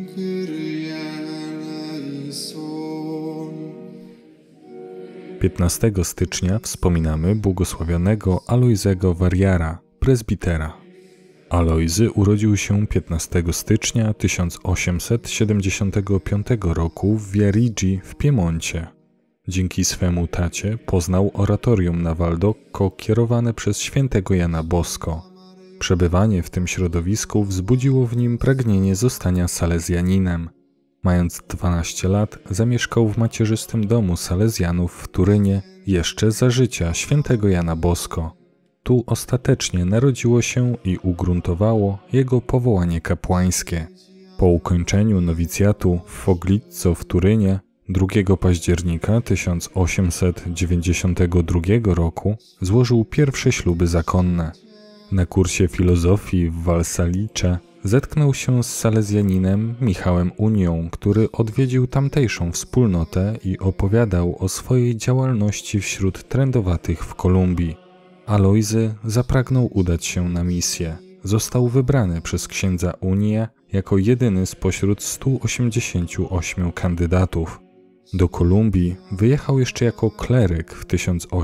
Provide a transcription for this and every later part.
Piętnastego stycznia wspominamy błogosławionego Alojzego Wariara, prezbitera. Alojzy urodził się 15 stycznia 1875 roku w Viareggio w Piemoncie. Dzięki swemu tacie poznał oratorium na Valdocco kierowane przez świętego Jana Bosco. Przebywanie w tym środowisku wzbudziło w nim pragnienie zostania salezjaninem. Mając 12 lat zamieszkał w macierzystym domu salezjanów w Turynie jeszcze za życia świętego Jana Bosco. Tu ostatecznie narodziło się i ugruntowało jego powołanie kapłańskie. Po ukończeniu nowicjatu w Foglizzo w Turynie 2 października 1892 roku złożył pierwsze śluby zakonne. Na kursie filozofii w Valsalice zetknął się z salezjaninem Michałem Unią, który odwiedził tamtejszą wspólnotę i opowiadał o swojej działalności wśród trędowatych w Kolumbii. Alojzy zapragnął udać się na misję. Został wybrany przez księdza Unię jako jedyny spośród 188 kandydatów. Do Kolumbii wyjechał jeszcze jako kleryk w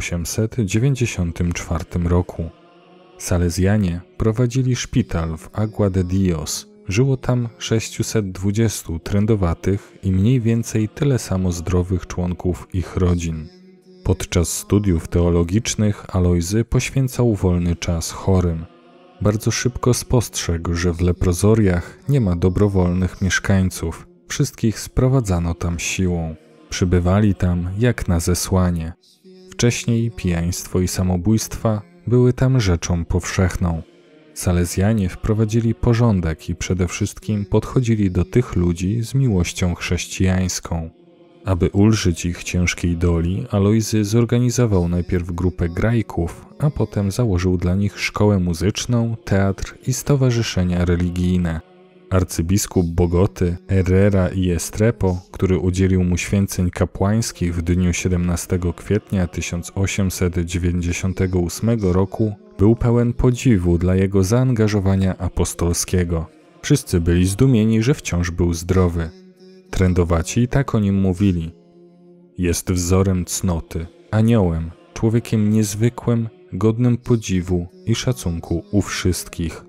1894 roku. Salezjanie prowadzili szpital w Agua de Dios. Żyło tam 620 trędowatych i mniej więcej tyle samo zdrowych członków ich rodzin. Podczas studiów teologicznych Alojzy poświęcał wolny czas chorym. Bardzo szybko spostrzegł, że w leprozoriach nie ma dobrowolnych mieszkańców. Wszystkich sprowadzano tam siłą. Przybywali tam jak na zesłanie. Wcześniej pijaństwo i samobójstwa były tam rzeczą powszechną. Salezjanie wprowadzili porządek i przede wszystkim podchodzili do tych ludzi z miłością chrześcijańską. Aby ulżyć ich ciężkiej doli, Alojzy zorganizował najpierw grupę grajków, a potem założył dla nich szkołę muzyczną, teatr i stowarzyszenia religijne. Arcybiskup Bogoty, Herrera y Estrepo, który udzielił mu święceń kapłańskich w dniu 17 kwietnia 1898 roku, był pełen podziwu dla jego zaangażowania apostolskiego. Wszyscy byli zdumieni, że wciąż był zdrowy. Trędowaci tak o nim mówili. Jest wzorem cnoty, aniołem, człowiekiem niezwykłym, godnym podziwu i szacunku u wszystkich.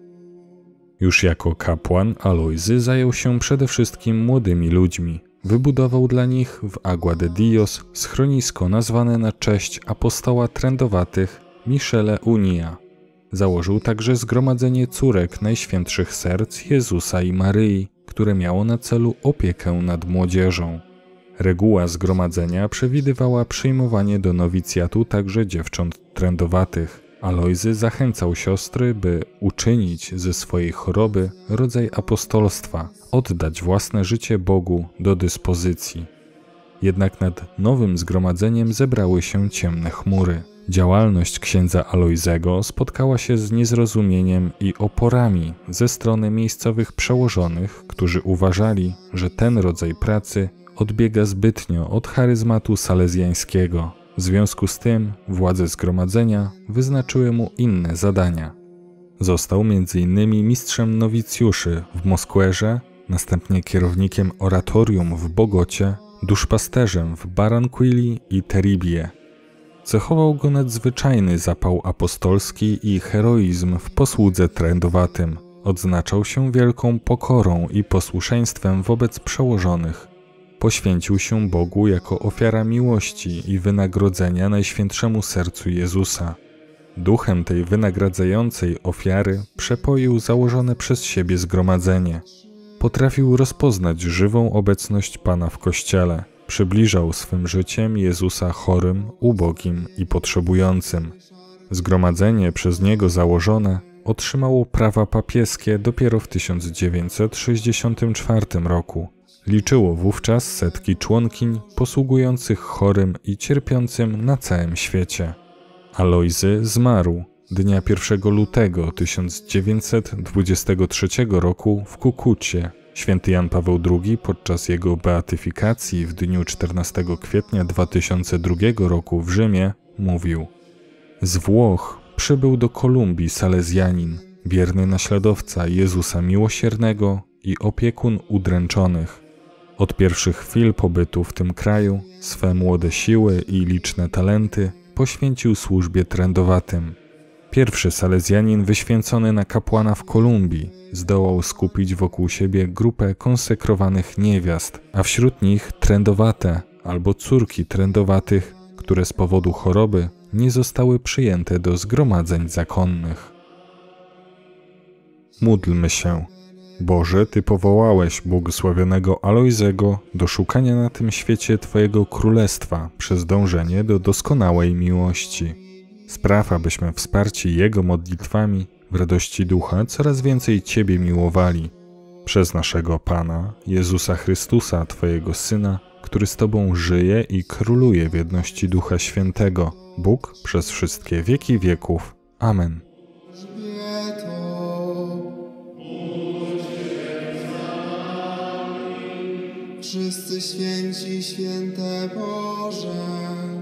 Już jako kapłan Alojzy zajął się przede wszystkim młodymi ludźmi. Wybudował dla nich w Agua de Dios schronisko nazwane na cześć apostoła trędowatych Michele Unia. Założył także zgromadzenie córek Najświętszych Serc Jezusa i Maryi, które miało na celu opiekę nad młodzieżą. Reguła zgromadzenia przewidywała przyjmowanie do nowicjatu także dziewcząt trędowatych. Alojzy zachęcał siostry, by uczynić ze swojej choroby rodzaj apostolstwa, oddać własne życie Bogu do dyspozycji. Jednak nad nowym zgromadzeniem zebrały się ciemne chmury. Działalność księdza Alojzego spotkała się z niezrozumieniem i oporami ze strony miejscowych przełożonych, którzy uważali, że ten rodzaj pracy odbiega zbytnio od charyzmatu salezjańskiego. W związku z tym władze zgromadzenia wyznaczyły mu inne zadania. Został m.in. mistrzem nowicjuszy w Mosquerze, następnie kierownikiem oratorium w Bogocie, duszpasterzem w Barranquilli i Teribie. Cechował go nadzwyczajny zapał apostolski i heroizm w posłudze trędowatym. Odznaczał się wielką pokorą i posłuszeństwem wobec przełożonych. Poświęcił się Bogu jako ofiara miłości i wynagrodzenia Najświętszemu Sercu Jezusa. Duchem tej wynagradzającej ofiary przepoił założone przez siebie zgromadzenie. Potrafił rozpoznać żywą obecność Pana w Kościele. Przybliżał swym życiem Jezusa chorym, ubogim i potrzebującym. Zgromadzenie przez niego założone otrzymało prawa papieskie dopiero w 1964 roku. Liczyło wówczas setki członkiń posługujących chorym i cierpiącym na całym świecie. Alojzy zmarł dnia 1 lutego 1923 roku w Kukucie. Święty Jan Paweł II podczas jego beatyfikacji w dniu 14 kwietnia 2002 roku w Rzymie mówił: z Włoch przybył do Kolumbii salezjanin, wierny naśladowca Jezusa Miłosiernego i opiekun udręczonych. Od pierwszych chwil pobytu w tym kraju swe młode siły i liczne talenty poświęcił służbie trędowatym. Pierwszy Salezjanin wyświęcony na kapłana w Kolumbii zdołał skupić wokół siebie grupę konsekrowanych niewiast, a wśród nich trędowate albo córki trędowatych, które z powodu choroby nie zostały przyjęte do zgromadzeń zakonnych. Módlmy się. Boże, Ty powołałeś błogosławionego Alojzego do szukania na tym świecie Twojego Królestwa przez dążenie do doskonałej miłości. Spraw, abyśmy wsparci Jego modlitwami w radości ducha coraz więcej Ciebie miłowali. Przez naszego Pana, Jezusa Chrystusa, Twojego Syna, który z Tobą żyje i króluje w jedności Ducha Świętego, Bóg przez wszystkie wieki wieków. Amen. Wszyscy święci, święte Boże.